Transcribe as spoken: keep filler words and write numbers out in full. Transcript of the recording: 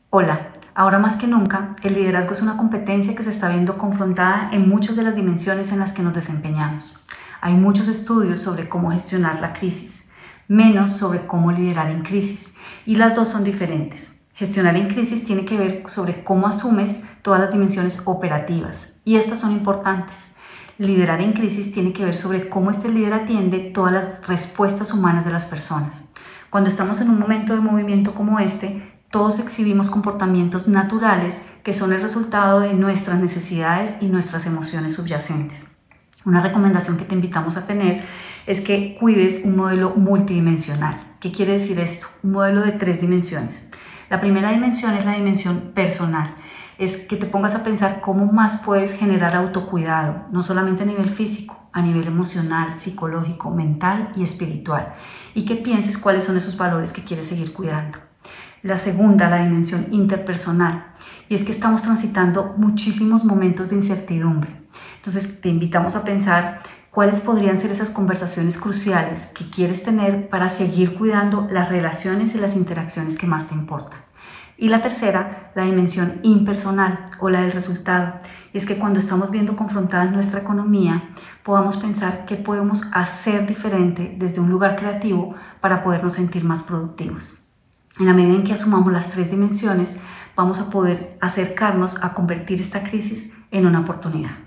Hola, ahora más que nunca, el liderazgo es una competencia que se está viendo confrontada en muchas de las dimensiones en las que nos desempeñamos. Hay muchos estudios sobre cómo gestionar la crisis, menos sobre cómo liderar en crisis, y las dos son diferentes. Gestionar en crisis tiene que ver sobre cómo asumes todas las dimensiones operativas, y estas son importantes. Liderar en crisis tiene que ver sobre cómo este líder atiende todas las respuestas humanas de las personas. Cuando estamos en un momento de movimiento como este, todos exhibimos comportamientos naturales que son el resultado de nuestras necesidades y nuestras emociones subyacentes. Una recomendación que te invitamos a tener es que cuides un modelo multidimensional. ¿Qué quiere decir esto? Un modelo de tres dimensiones. La primera dimensión es la dimensión personal. Es que te pongas a pensar cómo más puedes generar autocuidado, no solamente a nivel físico, a nivel emocional, psicológico, mental y espiritual. Y que pienses cuáles son esos valores que quieres seguir cuidando. La segunda, la dimensión interpersonal, y es que estamos transitando muchísimos momentos de incertidumbre. Entonces te invitamos a pensar cuáles podrían ser esas conversaciones cruciales que quieres tener para seguir cuidando las relaciones y las interacciones que más te importan. Y la tercera, la dimensión impersonal o la del resultado, y es que cuando estamos viendo confrontada nuestra economía, podamos pensar qué podemos hacer diferente desde un lugar creativo para podernos sentir más productivos. En la medida en que asumamos las tres dimensiones, vamos a poder acercarnos a convertir esta crisis en una oportunidad.